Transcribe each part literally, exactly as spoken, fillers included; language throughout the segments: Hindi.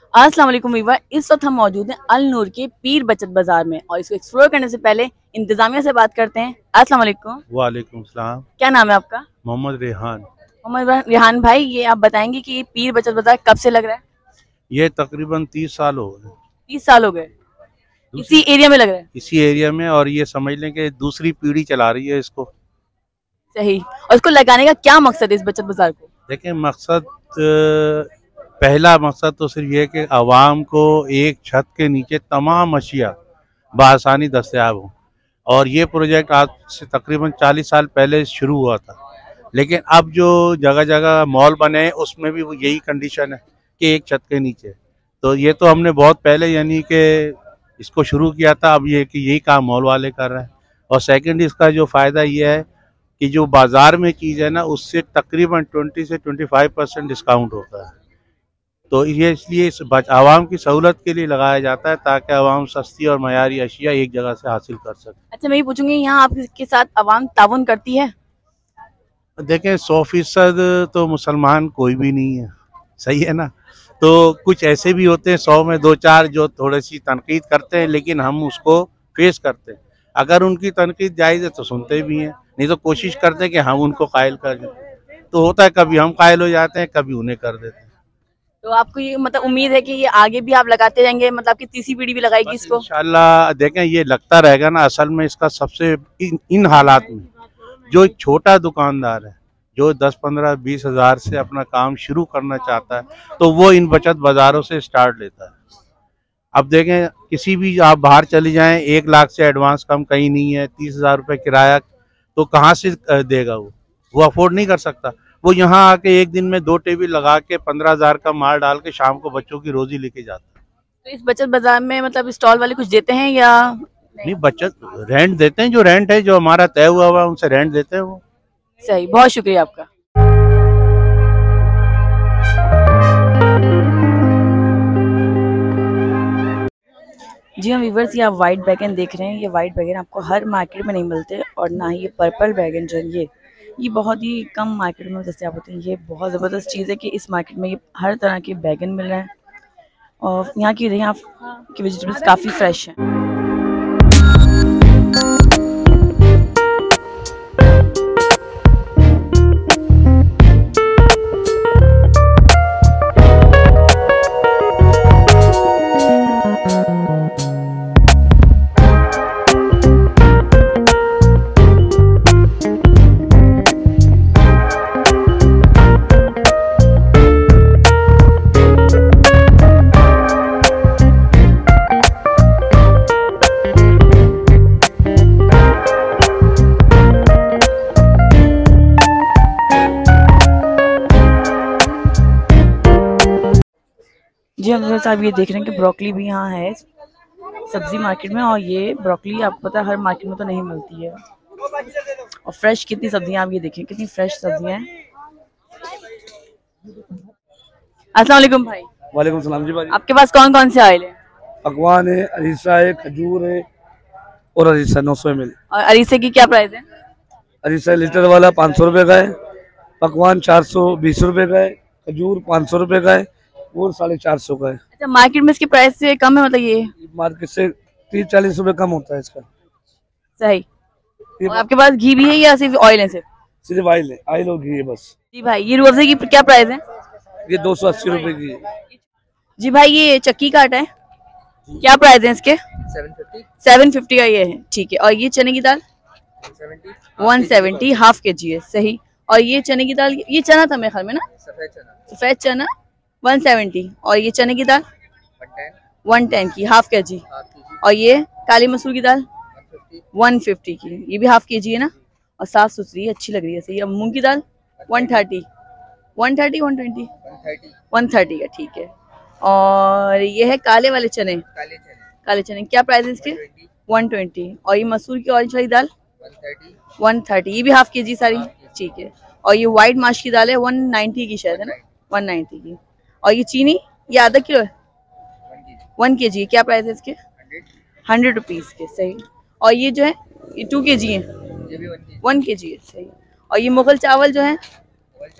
अस्सलाम वालेकुम वीवर। इस वक्त हम मौजूद हैं अल नूर के पीर बचत बाजार में और इसको एक्सप्लोर करने से पहले इंतजामिया से बात करते हैं। अस्सलाम वालेकुम। वालेकुम सलाम। क्या नाम है आपका? मोहम्मद रेहान। मोहम्मद रेहान भाई, ये आप बताएंगे कि ये पीर बचत बाजार कब से लग रहा है? ये तकरीबन तीस साल हो गए। तीस साल हो गए इसी एरिया में लग रहा है? इसी एरिया में, और ये समझ लें कि दूसरी पीढ़ी चला रही है इसको। सही। और इसको लगाने का क्या मकसद है इस बचत बाजार को? देखें, मकसद पहला मकसद तो सिर्फ ये कि आवाम को एक छत के नीचे तमाम अशिया बआसानी दस्तयाब हो। और ये प्रोजेक्ट आज से तकरीबन चालीस साल पहले शुरू हुआ था, लेकिन अब जो जगह जगह मॉल बने हैं उसमें भी वो यही कंडीशन है कि एक छत के नीचे। तो ये तो हमने बहुत पहले यानी कि इसको शुरू किया था, अब ये कि यही काम मॉल वाले कर रहे हैं। और सेकंड, इसका जो फ़ायदा ये है कि जो बाज़ार में चीज़ है ना, उससे तकरीबन ट्वेंटी से ट्वेंटी फाइव परसेंट डिस्काउंट होता है। तो ये इसलिए इस आवाम की सहूलत के लिए लगाया जाता है ताकि आवाम सस्ती और मयारी अशिया एक जगह से हासिल कर सके। अच्छा, मैं ये पूछूंगी, यहाँ आपके साथ आवाम ताउन करती है? देखें, सौ फीसद तो मुसलमान कोई भी नहीं है, सही है ना। तो कुछ ऐसे भी होते हैं, सौ में दो चार जो थोड़ी सी तनकीद करते हैं, लेकिन हम उसको फेस करते हैं। अगर उनकी तनकीद जायज़ है तो सुनते भी हैं, नहीं तो कोशिश करते हैं कि हम उनको कायल कर दें। तो होता है कभी हम कायल हो जाते हैं, कभी उन्हें कर देते हैं। तो आपको ये मतलब उम्मीद है कि ये आगे भी आप लगाते रहेंगे, मतलब आपकी तीसरी पीढ़ी भी लगाएगी इसको? इंशाल्लाह देखें, ये लगता रहेगा ना। असल में इसका सबसे इन, इन हालात में जो एक छोटा दुकानदार है, जो दस पंद्रह बीस हजार से अपना काम शुरू करना चाहता है, तो वो इन बचत बाजारों से स्टार्ट लेता है। अब देखें, किसी भी आप बाहर चले जाएं, एक लाख से एडवांस कम कहीं नहीं है। तीस हजार रुपये किराया तो कहाँ से देगा वो वो अफोर्ड नहीं कर सकता। वो यहाँ आके एक दिन में दो टेबल लगा के पंद्रह हजार का माल डाल के शाम को बच्चों की रोजी लेके जाता है। तो इस बचत बाजार में मतलब स्टॉल वाले कुछ देते हैं या नहीं? बचत रेंट देते हैं, जो रेंट है जो हमारा तय हुआ हुआ उनसे रेंट देते हैं वो। सही, बहुत शुक्रिया आपका। जी हाँ व्यूवर्स, ये आप वाइट बैगन देख रहे हैं। ये वाइट बैगन आपको हर मार्केट में नहीं मिलते, और ना ही ये पर्पल बैगन जो है ये ये बहुत ही कम मार्केट में दस्तियाब होते हैं। ये बहुत ज़बरदस्त चीज़ है कि इस मार्केट में ये हर तरह के बैगन मिल रहे हैं, और यहाँ की यहाँ की वेजिटेबल्स काफ़ी फ्रेश हैं। जी हम साहब ये देख रहे हैं कि ब्रोकली भी यहाँ है सब्जी मार्केट में, और ये ब्रोकली आपको पता है हर मार्केट में तो नहीं मिलती है। और फ्रेश कितनी सब्जियां, आप ये देखें कितनी फ्रेश सब्जियां हैं। अस्सलाम वालेकुम भाई। वालेकुम सलाम जी भाई। आपके पास कौन कौन से ऑयल है? पकवान है, अरीसा है, खजूर है और अरीसा नौ सौ एम एल। और अरीसे की क्या प्राइस है? अरीसा लीटर वाला पाँच सौ रुपये का है, पकवान चार सौ बीस रुपये का है, खजूर पाँच सौ रुपये का है, वो साढ़े चार सौ का है। अच्छा, मार्केट में इसके प्राइस से कम है मतलब? ये मार्केट से तीस चालीस रुपये कम होता है इसका। सही। और आपके पास घी भी है या सिर्फ ऑयल है? सिर्फ सिर्फ ऑयल है, ऑयल और घी है बस। जी भाई, ये रूअफ़ज़े की क्या प्राइस है? ये दो सौ अस्सी रुपये की है। जी भाई, ये चक्की का आटा है, क्या प्राइस है इसके? सेवन फिफ्टी का ये है, ठीक है। और ये चने की दाल वन सेवेंटी हाफ के जी है, सही। और ये चने की दाल, ये चना था मेरे ख्याल में ना, सफेद चना, सफेद चना वन सेवेंटी। और ये चने की दाल वन टेन की हाफ के जी। और ये काली मसूर की दाल वन फिफ्टी की, ये भी हाफ के जी है ना, और साफ सुथरी अच्छी लग रही है, सही। अब मूंग की दाल one thirty one thirty one twenty one thirty का, ठीक है। और ये है काले वाले चने, काले चने काले चने क्या प्राइस है इसके? One twenty. और ये मसूर की ऑरेंज वाली दाल वन थर्टी, ये भी हाफ के जी सारी, ठीक है। और ये व्हाइट माश की दाल है वन नाइन्टी की शायद है ना, वन नाइन्टी की। और ये चीनी, ये आधा किलो है, वन के जी, क्या प्राइस है इसके? हंड्रेड रुपीज़ के, सही। और ये जो है ये टू के जी है, वन के जी है, सही। और ये मुगल चावल जो है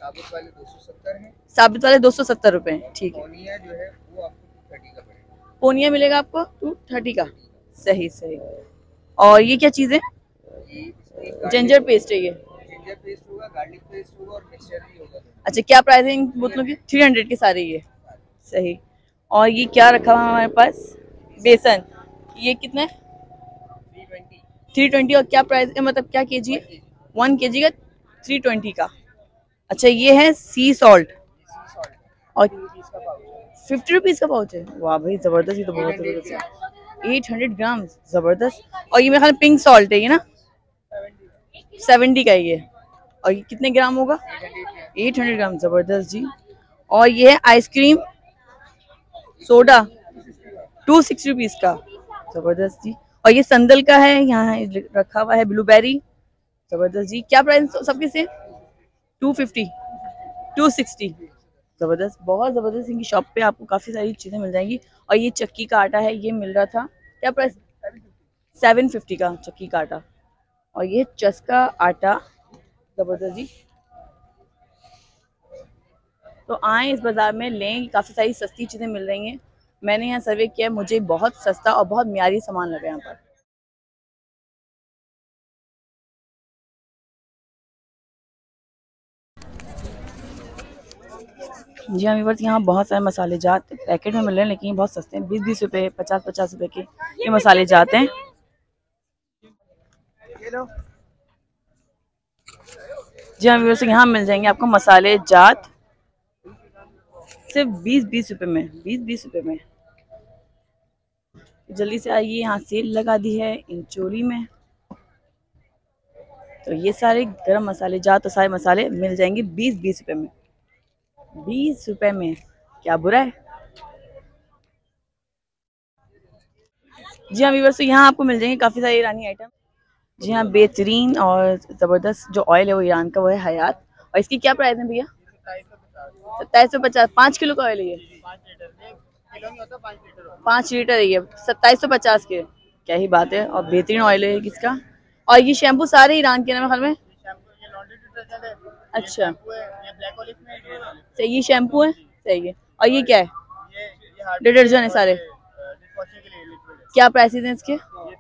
साबुत वाले दो सौ सत्तर है, साबित वाले दो सौ सत्तर रुपए ठीक है। पोनिया जो है वो आपको तीस का पड़ेगा। पोनिया मिलेगा आपको टू थर्टी का, सही सही। और ये क्या चीज़ है? ये इसमें जिंजर पेस्ट है ये। जिंजर पेस्ट होगा, गार्लिक पेस्ट होगा और मिक्सचर भी होगा। अच्छा, क्या प्राइस है इन बोतलों की? थ्री हंड्रेड के सारे ये, सही। और ये क्या रखा हुआ है हमारे पास? बेसन, ये कितना है? Three twenty. Three twenty. और क्या प्राइस है, मतलब क्या के जी है? वन के जी का थ्री ट्वेंटी का। अच्छा, ये है सी सॉल्ट और फिफ्टी रुपीज़ का पाउच है। वाह भाई ज़बरदस्त, ये तो बहुत ज़बरदस्त है। एट हंड्रेड ग्राम, ज़बरदस्त। और ये मेरे ख्याल में पिंक सॉल्ट है ये ना, सेवेंटी का है ये। और ये कितने ग्राम होगा? एट हंड्रेड ग्राम, ज़बरदस्त जी। और ये है ice cream soda, two sixty rupees का, ज़बरदस्त जी। और ये संदल का है, यहाँ रखा हुआ है ब्लूबेरी, ज़बरदस्त जी। क्या प्राइस सबके से? टू फिफ्टी, टू सिक्सटी, ज़बरदस्त, बहुत ज़बरदस्त। इनकी शॉप पे आपको काफ़ी सारी चीज़ें मिल जाएंगी। और ये चक्की का आटा है, ये मिल रहा था क्या प्राइस? सेवन फिफ्टी का चक्की का आटा। और ये चस्का आटा, ज़बरदस्त जी। तो आए इस बाज़ार में लें, काफ़ी सारी सस्ती चीज़ें मिल रही हैं। मैंने यहाँ सर्वे किया, मुझे बहुत सस्ता और बहुत म्यारी सामान लगा यहाँ पर। जी हाँ व्यूअर्स, यहाँ बहुत सारे मसाले जात पैकेट में मिल रहे हैं, लेकिन ये बहुत सस्ते हैं, बीस बीस रुपए, पचास पचास रुपए के ये मसाले जाते हैं। जी हाँ व्यूअर्स, यहाँ मिल जाएंगे आपको मसाले जात सिर्फ बीस बीस रुपए में, बीस बीस रुपए में। जल्दी से आइए, यहाँ सेल लगा दी है इंचोरी में। तो ये सारे गरम मसाले जात तो सारे मसाले मिल जाएंगे बीस बीस रुपए में, बीस रुपए में, क्या बुरा है। जी हाँ व्यूअर्स, तो यहाँ आपको मिल जाएंगे काफ़ी सारे ईरानी आइटम। जी हाँ, बेहतरीन और ज़बरदस्त जो ऑयल है वो ईरान का, वो है हयात। और इसकी क्या प्राइस है भैया? सत्ताईस सौ पचास, पाँच किलो का ऑयल है ये, पाँच लीटर है ये, सत्ताईस सौ पचास के, क्या ही बात है। और बेहतरीन ऑयल है किसका। और ये शैम्पू सारे ईरान के ना ख्याल में। अच्छा, सही, ये शैम्पू है, सही है। और ये क्या है? डिटर्जेंट है सारे। क्या प्राइसेस हैं इसके?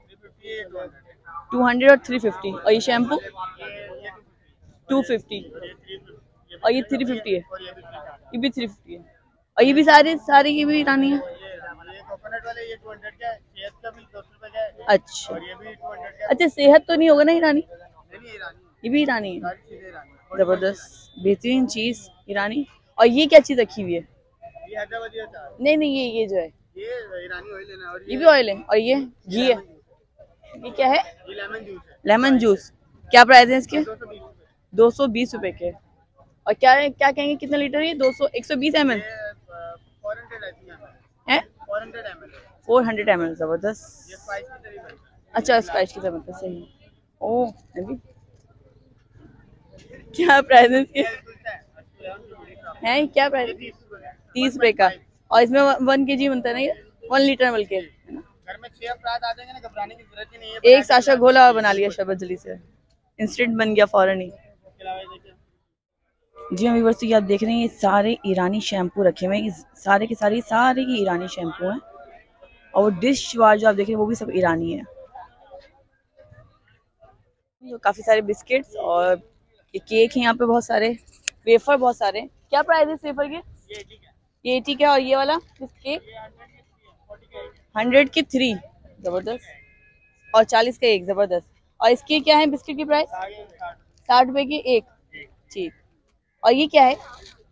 टू हंड्रेड और थ्री फिफ्टी। और ये शैम्पू टू फिफ्टी, और ये थ्री फिफ्टी है, ये भी थ्री फिफ्टी है। और ये भी सारे सारे ये भी ईरानी है। अच्छा अच्छा, सेहत तो नहीं होगा ना ईरानी? ये भी ईरानी है, जबरदस्त बेहतरीन चीज ईरानी। और ये क्या चीज रखी हुई है? नहीं नहीं, ये ये जो है ये ईरानी ऑयल है ना, और ये भी ऑयल है। और ये घी है, ये क्या है? ये लेमन जूस है। लेमन जूस, क्या प्राइस है इसके? दो सौ बीस रुपए के। और क्या है, क्या कहेंगे कितने लीटर है? दो सौ एक सौ बीस एम एल है, फोर हंड्रेड एम एल, जबरदस्त। अच्छा, स्पाइस की जबरदस्त, सही। ओ अभी क्या प्राइस है इसके? है क्या प्राइस? तीस रुपए का। और इसमें वन के जी बनता है ना, ये वन लीटर मिल्क है ना। घर में छह अफराद आ जाएंगे ना, घबराने की जरूरत ही नहीं है। एक साशा घोला और बना लिया शरबत, जल्दी से इंस्टेंट बन गया फौरन ही। जी हाँ व्यूअर्स, आप देख रहे हैं ये सारे ईरानी शैम्पू रखे हुए हैं, सारे के सारे सारे ही ईरानी शैम्पू हैं। और वो डिश वार जो आप देख रहे हैं वो भी सब ईरानी है। तो काफी सारे बिस्किट्स और ये केक है यहाँ पे, बहुत सारे वेफर, बहुत सारे। क्या प्राइस है इस वेफर के? ये एटी का। और ये वाला केक हंड्रेड के थ्री, जबरदस्त। और चालीस का एक, जबरदस्त। और इसके क्या है बिस्किट की प्राइस? साठ रुपए की एक, ठीक। और ये क्या है?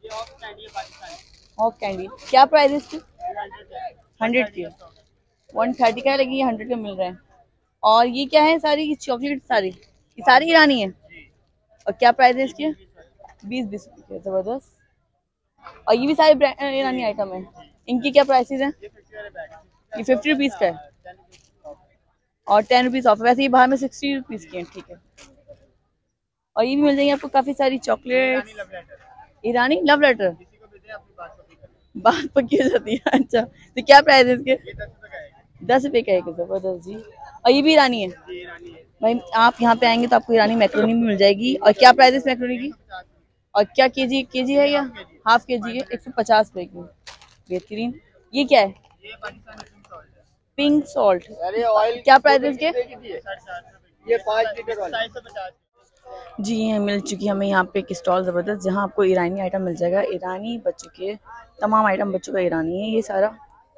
हॉक कैंडी, क्या प्राइस है इसकी? हंड्रेड की, वन थर्टी का है, लेकिन ये हंड्रेड का मिल रहा है। और ये क्या है? सारी चॉकलेट, सारी ये सारी ईरानी है। और क्या प्राइस है इसके? बीस बीस रुपये, जबरदस्त। और ये भी सारे ईरानी आइटम है। इनकी क्या प्राइसेस हैं? ये फिफ्टी रुपीज़ का है और टेन रुपीज़ ऑफ। वैसे ये बाहर में सिक्सटी रुपीज़ की है, ठीक है। और ये भी मिल जाएंगे आपको काफ़ी सारी चॉकलेट ईरानी। लव लेटर, बात पक्की हो जाती है। अच्छा, तो क्या प्राइस है इसके? दस रुपये का एक, जबरदस्त जी। और ये भी ईरानी है भाई। आप यहाँ पे आएंगे तो आपको ईरानी मैक्रोनी भी मिल जाएगी। और क्या प्राइस है इस मैक्रोनी की? और क्या केजी केजी है या हाफ केजी है? एक सौ पचास रुपए की, बेहतरीन। ये क्या है? ये पाकिस्तान में पिंक सॉल्ट है। Pink salt. अरे ऑयल क्या प्राइस है इसके? ये पाँच लीटर वाला सात सौ पचास। जी ये मिल चुकी है हमें यहाँ पे एक स्टॉल ज़बरदस्त, जहाँ आपको ईरानी आइटम मिल जाएगा। ईरानी बच्चों के तमाम आइटम बच्चों का ईरानी है ये सारा।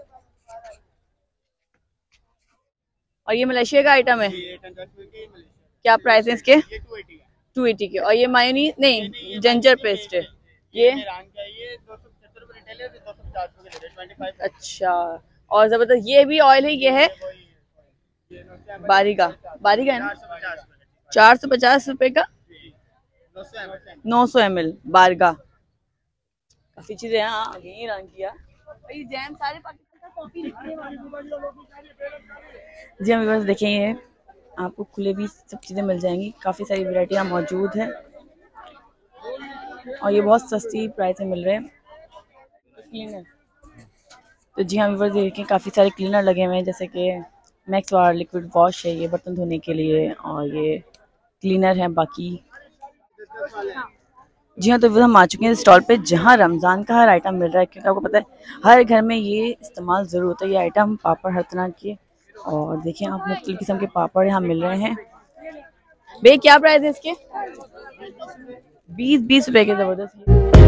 और ये मलेशिया का आइटम है। क्या प्राइस है इसके? टू एटी के। और ये मायोनीज नहीं जिंजर पेस्ट है ये। अच्छा और जबरदस्त ये भी ऑयल है, ये है बारीगा। बारीगा है ना? चार सौ पचास रुपए का नौ सौ एम एल बारगा। काफी चीजें यहाँ आ गई ईरान की यार। जैम सारे पाकिस्तान का कॉफी जी हम बस देखें, ये आपको खुले भी सब चीजें मिल जाएंगी। काफी सारी वैरायटी यहाँ मौजूद है और ये बहुत सस्ती प्राइस में मिल रहे हैं। क्लीनर तो जी हाँ व्यूअर्स देखें, काफी सारे क्लीनर लगे हुए हैं, जैसे कि मैक्स वार लिक्विड वॉश है ये बर्तन धोने के लिए, और ये क्लीनर है बाकी। जी हाँ तो हम आ चुके हैं स्टॉल पे जहाँ रमज़ान का हर आइटम मिल रहा है, क्योंकि आपको पता है हर घर में ये इस्तेमाल ज़रूर होता है ये आइटम, पापड़ हर तरह के। और देखिए आप मुख्तलिफ किस्म के पापड़ यहाँ मिल रहे हैं। भैया क्या प्राइस है इसके? बीस बीस रुपए के। ज़बरदस्त।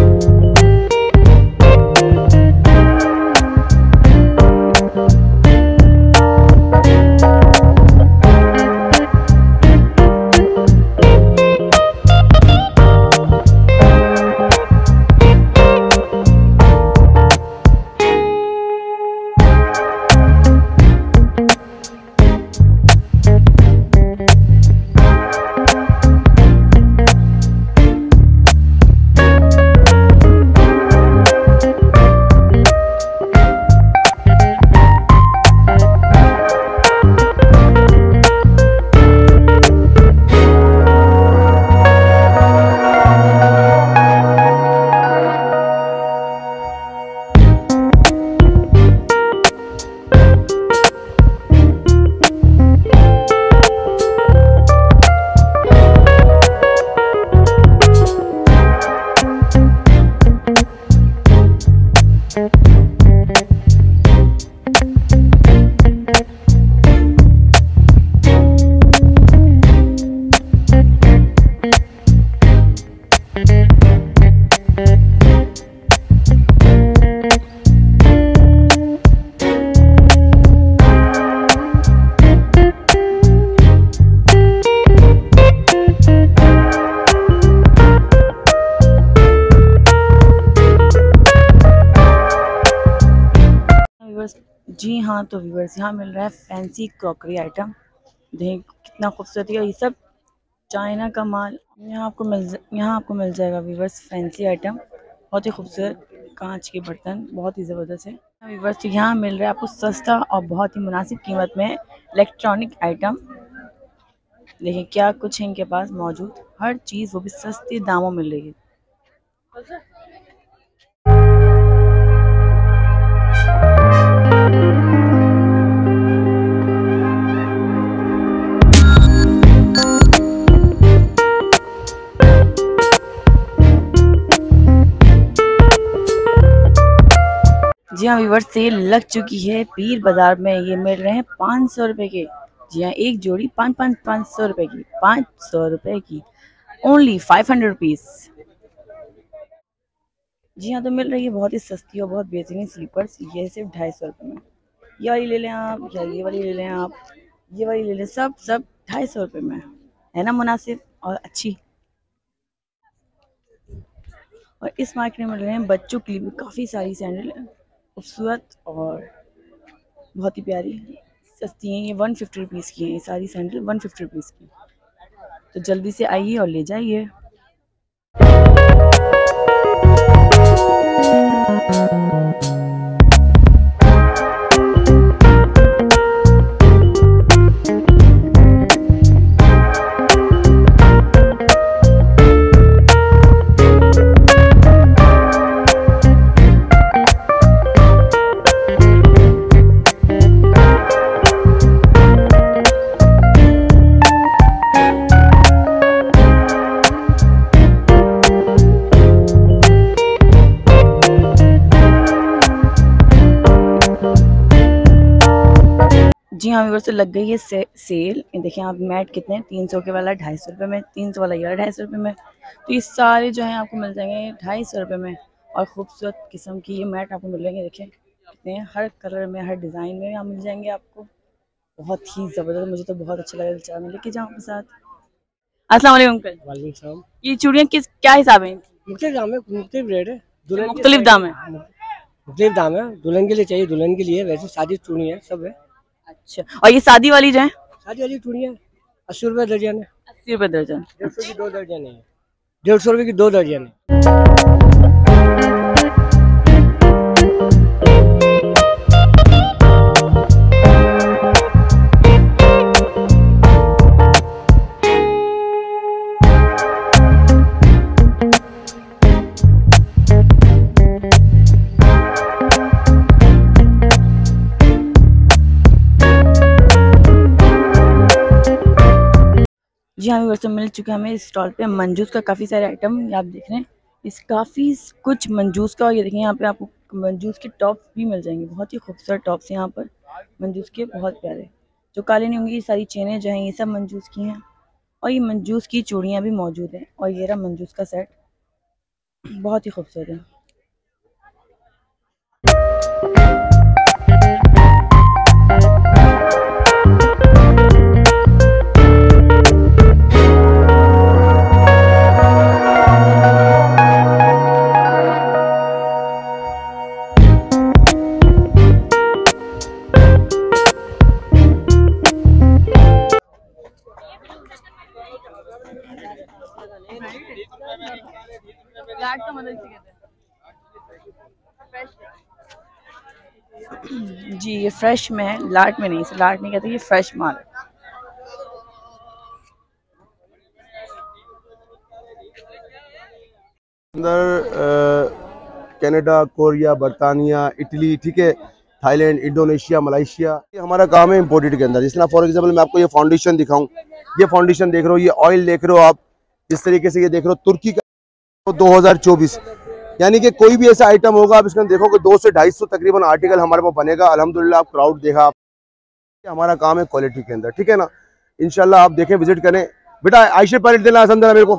जी हाँ तो व्यूअर्स यहाँ मिल रहा है फैंसी क्रॉकरी आइटम। देखें कितना खूबसूरत है, ये सब चाइना का माल। यहाँ आपको मिल यहाँ आपको मिल जाएगा व्यूअर्स फैंसी आइटम, बहुत ही खूबसूरत कांच के बर्तन, बहुत ही ज़बरदस्त है व्यूअर्स। तो यहाँ मिल रहा है आपको सस्ता और बहुत ही मुनासिब कीमत में इलेक्ट्रॉनिक आइटम। देखिए क्या कुछ है इनके पास मौजूद, हर चीज़ वो भी सस्ते दामों में मिल रही है। जी हाँ व्यूअर्स सेल लग चुकी है पीर बाजार में, ये मिल रहे हैं पाँच सौ रुपये के। जी हाँ एक जोड़ी पाँच पाँच पाँच सौ रुपये की, पाँच सौ रुपये की, ओनली फाइव हंड्रेड रुपीज़। जी हाँ तो मिल रही है बहुत ही सस्ती और बहुत बेहतरीन स्लीपर्स, ये सिर्फ ढाई सौ रुपये में। ये वाली ले लें आप या ये वाली ले लें आप, ये वाली ले लें, सब सब ढाई सौ रुपये में है ना, मुनासिब और अच्छी। और इस मार्केट में मिल रहे हैं बच्चों के लिए भी काफ़ी सारी सैंडल, खूबसूरत और बहुत ही प्यारी, सस्ती हैं। ये वन फिफ्टी रुपीज़ की हैं, ये सारी सैंडल वन फिफ्टी रुपीज़ की। तो जल्दी से आइए और ले जाइए। जी हाँ व्यूअर्स, तो लग गई है से, सेल। ये देखिए आप मैट कितने, तीन सौ के वाला ढाई सौ रुपये में, तीन सौ वाला ये वाला ढाई सौ रुपये में। तो ये सारे जो हैं आपको मिल जाएंगे ढाई सौ रुपये में। और खूबसूरत किस्म की ये मैट आपको मिल जाएंगे। देखिए कितने हैं, हर कलर में, हर डिज़ाइन में यहाँ मिल जाएंगे आपको। बहुत ही ज़बरदस्त, मुझे तो बहुत अच्छा लगा। चला मैं लेके जाऊँ अपने साथ। अस्सलाम वालेकुम अंकल। वालेकुम सलाम। ये चूड़ियाँ किस क्या हिसाब है? मुख्तलिफ दाम है, मुख्तलिफ रेट है, दुल्हन मुख्तलिफ दाम है। मुख्तलिफ दाम है। दुल्हन के लिए चाहिए दुल्हन के लिए, वैसे शादी चूड़ी है सब है। अच्छा, और ये शादी वाली जो है? शादी वाली चूड़ी है अस्सी रुपये दर्जन है। अस्सी रुपये दर्जन। डेढ़ सौ की दो दर्जन है। डेढ़ सौ रुपये की दो दर्जन है। जी हाँ व्यूअर्स, मिल चुके हैं हमें इस स्टॉल पे मंजूस का काफ़ी सारे आइटम। ये आप देख रहे हैं, इस काफ़ी कुछ मंजूस का। और ये देखें यहाँ पे आपको मंजूस के टॉप भी मिल जाएंगे। बहुत ही खूबसूरत टॉप्स यहाँ पर मंजूस के, बहुत प्यारे। जो काले नहीं होंगी, ये सारी चेनें जो हैं ये सब मंजूस की हैं। और ये मंजूस की चूड़ियाँ भी मौजूद हैं। और ये रहा मंजूस का सेट, बहुत ही खूबसूरत है। लाट का मतलब इसे कहते हैं। जी ये फ्रेश में है, लाट में नहीं। इसे लाट नहीं कहते, ये फ्रेश माल है। अंदर कनाडा, कोरिया, बर्तानिया, इटली, ठीक है, थाईलैंड, इंडोनेशिया, मलेशिया, ये हमारा काम है इम्पोर्टेड के अंदर। जिस तरह फॉर एग्जांपल मैं आपको ये फाउंडेशन दिखाऊं, ये फाउंडेशन देख रहे हो, ये ऑयल देख रहे हो आप, जिस तरीके से ये देख रहे हो तुर्की का दो हज़ार चौबीस। यानी कि कोई भी ऐसा आइटम होगा आप इसके अंदर देखोगे दो से ढाई सौ तकरीबन आर्टिकल हमारे पास बनेगा। अल्हम्दुलिल्लाह आप क्राउड देखा, हमारा काम है क्वालिटी के अंदर, ठीक है ना। इंशाल्लाह आप देखें, विजिट करें। बेटा आयशा पैलेट देना आसान देना मेरे को,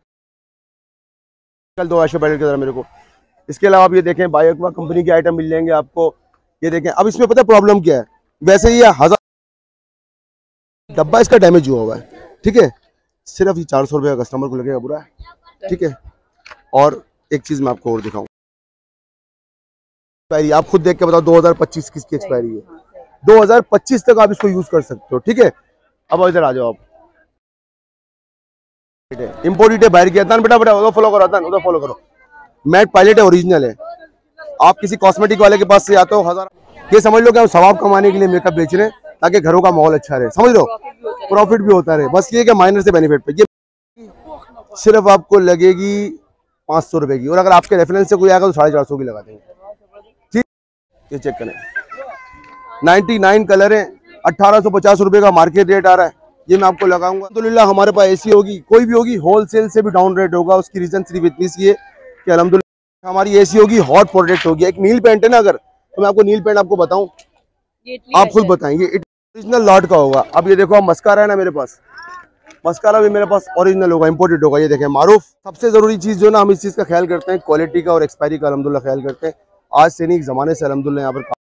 कल दो आयशा पैलेट के अंदर मेरे को। इसके अलावा आप ये देखें बायोक्वा कंपनी के आइटम मिल जाएंगे आपको। ये देखें, अब इसमें पता है प्रॉब्लम क्या है, वैसे ये हजार डब्बा इसका डैमेज हुआ हुआ है, ठीक है। सिर्फ ये चार सौ रुपये का कस्टमर को लगेगा बुरा है, ठीक है। और एक चीज मैं आपको और दिखाऊं, एक्सपायरी आप खुद देख के बताओ दो हज़ार पच्चीस किसकी एक्सपायरी है। दो हज़ार पच्चीस तक आप इसको यूज कर सकते हो, ठीक है। अब इधर आ जाओ आप, इम्पोर्टेड है बाहर की। अदनान बेटा बेटा उधर फॉलो करो, अदनान उधर फॉलो करो। मैट पायलट है, ओरिजिनल है। आप किसी कॉस्मेटिक वाले के पास से आते हो, हजार ये समझ लो कि हम सवाब कमाने के लिए मेकअप बेच रहे हैं ताकि घरों का माहौल अच्छा रहे, समझ लो, प्रॉफिट भी होता रहे। बस ये कि माइनर से बेनिफिट पे ये सिर्फ आपको लगेगी पाँच सौ रुपए की। और अगर आपके रेफरेंस से कोई आएगा तो साढ़े चार सौ की लगा देंगे, ठीक। ये चेक करें, निन्यानवे कलर है, अठारह सौ पचास रुपए का मार्केट रेट आ रहा है, ये मैं आपको लगाऊंगा। अल्हम्दुलिल्लाह हमारे पास ऐसी होगी, कोई भी होगी होलसेल से भी डाउन रेट होगा। उसकी रीजन सिर्फ इतनी सी है कि अल्हम्दुलिल्लाह हमारी ऐसी होगी, हॉट प्रोडक्ट होगी। एक नील पेंट है ना, अगर तो मैं आपको नील पेंट आपको बताऊं, आप खुद बताएंगे ओरिजिनल लॉट का होगा। अब ये देखो, मस्कारा है ना मेरे पास, मस्कारा भी मेरे पास ओरिजिनल होगा, इंपोर्टेड होगा। ये देखें मारूफ। सबसे जरूरी चीज जो ना, हम इस चीज का ख्याल करते हैं, क्वालिटी का और एक्सपायरी का अल्हम्दुलिल्लाह ख्याल करते हैं। आज से नहीं, जमाने से अल्हम्दुलिल्लाह यहाँ पर।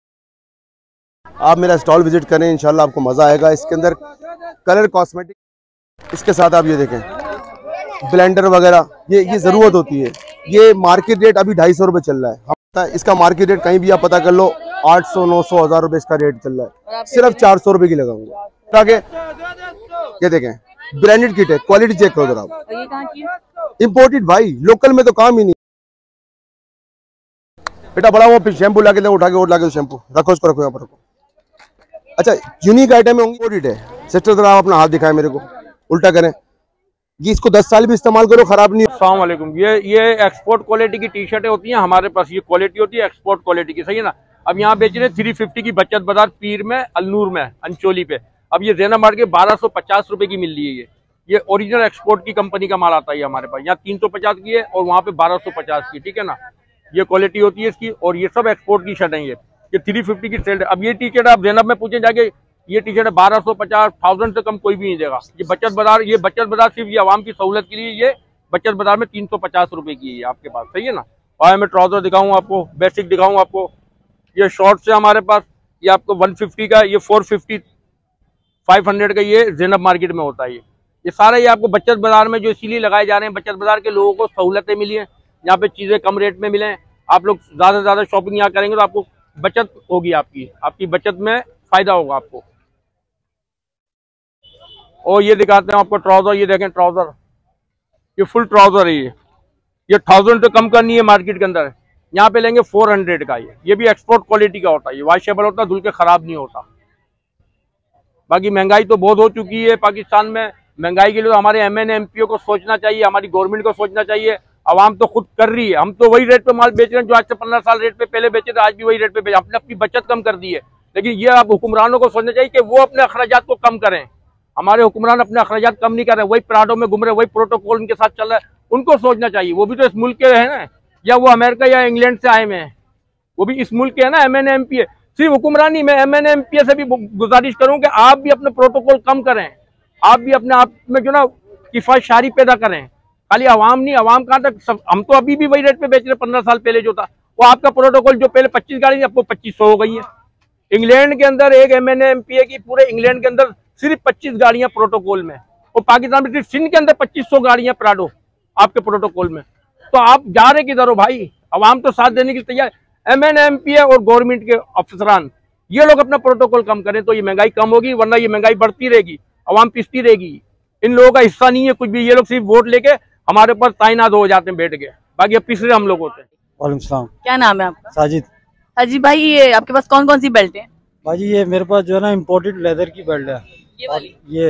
आप मेरा स्टॉल विजिट करें, इंशाल्लाह आपको मजा आएगा। इसके अंदर कलर कॉस्मेटिक, इसके साथ आप ये देखें ब्लेंडर वगैरह, ये ये जरूरत होती है। ये मार्केट रेट अभी ढाई सौ रुपये चल रहा है, इसका मार्केट रेट कहीं भी आप पता कर लो, आठ सौ नौ सौ हजार रुपए इसका रेट चल रहा है। सिर्फ चार सौ रुपए की लगाऊंगा। आगे ये देखें, ब्रांडेड किट है, क्वालिटी चेक करो जरा आप। इम्पोर्टेड भाई, लोकल में तो काम ही नहीं। बेटा बड़ा वो शैम्पू ला के दे, उठा के उठा के शैम्पू रखो, इसको रखो यहाँ पर रखो। अच्छा यूनिक आइटम है, इम्पोर्टेड है। सिस्टर जरा आप अपना हाथ दिखाएं मेरे को, उल्टा करें। ये इसको दस साल भी इस्तेमाल करो, खराब नहीं। अस्सलाम वालेकुम। ये ये एक्सपोर्ट क्वालिटी की टी शर्टें होती हैं हमारे पास। ये क्वालिटी होती है एक्सपोर्ट क्वालिटी की, सही है ना। अब यहाँ बेच रहे थ्री फिफ्टी की बचत बाजार पीर में, अलनूर में, अंचोली पे। अब ये ज़ैनब मार्ट के बारह सौ पचास रुपए की मिल रही है। ये ये ओरिजिनल एक्सपोर्ट की कंपनी का माल आता है हमारे पास। यहाँ तीन सौ पचास की है और वहाँ पे बारह सौ पचास की, ठीक है ना। ये क्वालिटी होती है इसकी। और ये सब एक्सपोर्ट की शर्ट है। ये ये थ्री फिफ्टी की सेल है। अब ये टी शर्ट आप ज़ैनब में पूछे जाके ये टी शर्ट बारह सौ पचास थाउजेंड से कम कोई भी नहीं देगा। ये बचत बाजार, ये बचत बाजार सिर्फ ये आवाम की सहूलत के लिए, ये बचत बाजार में तीन सौ पचास रुपए की है आपके पास, सही है ना। और मैं ट्राउजर दिखाऊं आपको, बेसिक दिखाऊं आपको, ये शॉर्ट्स है हमारे पास, ये आपको वन फिफ्टी का, ये फोर फिफ्टी फाइव हंड्रेड का, ये ज़ैनब मार्केट में होता है। ये ये सारे ये आपको बचत बाजार में जो इसीलिए लगाए जा रहे हैं, बचत बाजार के लोगों को सहूलतें मिली हैं, यहाँ पे चीज़ें कम रेट में मिलें, आप लोग ज़्यादा से ज़्यादा शॉपिंग यहाँ करेंगे तो आपको बचत होगी, आपकी आपकी बचत में फ़ायदा होगा आपको। और ये दिखाते हैं आपको ट्राउज़र, ये देखें ट्राउज़र, ये फुल ट्राउज़र है, ये ये थाउजेंड से कम का नहीं है मार्केट के अंदर, यहाँ पे लेंगे फोर हंड्रेड का। ये ये भी एक्सपोर्ट क्वालिटी का होता है, ये वॉशेबल होता है, धुल के ख़राब नहीं होता। बाकी महंगाई तो बहुत हो चुकी है पाकिस्तान में, महंगाई के लिए तो हमारे M N M P O को सोचना चाहिए, हमारी गवर्नमेंट को सोचना चाहिए। आवाम तो खुद कर रही है, हम तो वही रेट पे माल बेच रहे हैं जो आज से पंद्रह साल रेट पे पहले बेचे थे, आज भी वही रेट पे बेच, आपने अपनी बचत कम कर दी है। लेकिन ये आप हुक्मरानों को सोचना चाहिए कि वो अपने अखराजात को कम करें। हमारे हुक्मरान अपने अखराजात कम नहीं कर रहे, वही प्राडो में घूम रहे, वही प्रोटोकॉल उनके साथ चल रहा है, उनको सोचना चाहिए। वो भी तो इस मुल्क के है ना, या वो अमेरिका या इंग्लैंड से आए हुए हैं, वो भी इस मुल्क के है ना, M N M P A. सिर्फ हुक्मरानी में M N M P A से भी गुजारिश करूं कि आप भी अपने प्रोटोकॉल कम करें, आप भी अपने आप में जो ना किफायतशारी पैदा करें। खाली आवाम नहीं, आवाम कहाँ तक, सब हम तो अभी भी वही रेट पे बेच रहे, पंद्रह साल पहले जो था वो आपका प्रोटोकॉल जो पहले पच्चीस गाड़ी थी, अब वो पच्चीस सौ हो गई है। इंग्लैंड के अंदर एक M N M P A की पूरे इंग्लैंड के अंदर सिर्फ पच्चीस गाड़ियां प्रोटोकॉल में, और पाकिस्तान में सिर्फ सिंध के अंदर पच्चीस सौ गाड़ियां प्राडो आपके प्रोटोकॉल में। तो आप जा रहे किधर हो भाई? आवाम तो साथ देने के लिए तैयार। M N M P A और गवर्नमेंट के अफसरान, ये लोग अपना प्रोटोकॉल कम करें तो ये महंगाई कम होगी, वरना ये महंगाई बढ़ती रहेगी, आवाम पिसती रहेगी। इन लोगों का हिस्सा नहीं है कुछ भी, ये लोग सिर्फ वोट लेके हमारे ऊपर ताइनात हो जाते हैं बैठ के, बाकी अब पिस रहे हम लोग होते हैं। वालेकुम सलाम। क्या नाम है आपका? साजिद। हाजी भाई, ये आपके पास कौन कौन सी बेल्ट है? भाजी ये मेरे पास जो है ना इम्पोर्टेड लेदर की बेल्ट है, ये वाली? ये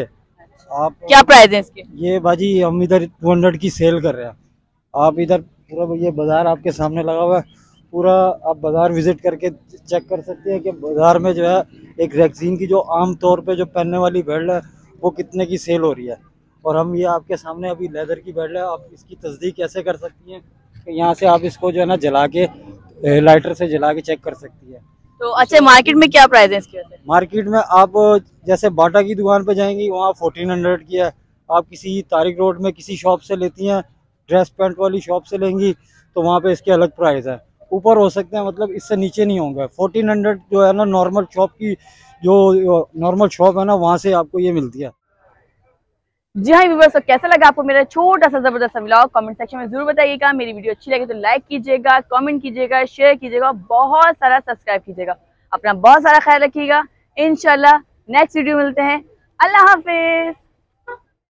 आप क्या प्राइस है इसके? ये भाजी हम इधर टू हंड्रेड की सेल कर रहे हैं। आप इधर पूरा ये बाजार आपके सामने लगा हुआ है, पूरा आप बाजार विजिट करके चेक कर सकते हैं कि बाजार में जो है एक रैक्सीन की जो आम तौर पे जो पहनने वाली बेल्ट है वो कितने की सेल हो रही है, और हम ये आपके सामने अभी लेदर की बेल्ट है। आप इसकी तस्दीक कैसे कर सकती हैं कि यहाँ से आप इसको जो है ना जला के लाइटर से जला के चेक कर सकती है। तो अच्छा, मार्केट में क्या प्राइस है इसके? मार्केट में आप जैसे बाटा की दुकान पे जाएंगी वहाँ फोर्टीन हंड्रेड की है, आप किसी तारिक रोड में किसी शॉप से लेती हैं, ड्रेस पैंट वाली शॉप से लेंगी तो वहाँ पे इसके अलग प्राइस है, ऊपर हो सकते हैं, मतलब इससे नीचे नहीं होंगे। फोर्टीन हंड्रेड जो है ना नॉर्मल शॉप की, जो नॉर्मल शॉप है ना वहाँ से आपको ये मिलती है। जी हाँ व्यूअर्स, तो कैसा लगा आपको मेरा छोटा सा जबरदस्त व्लॉग? कमेंट सेक्शन में जरूर बताइएगा। मेरी वीडियो अच्छी लगे तो लाइक कीजिएगा, कमेंट कीजिएगा, शेयर कीजिएगा, बहुत सारा सब्सक्राइब कीजिएगा। अपना बहुत सारा ख्याल रखिएगा। इंशाल्लाह नेक्स्ट वीडियो मिलते हैं। अल्लाह हाफिज।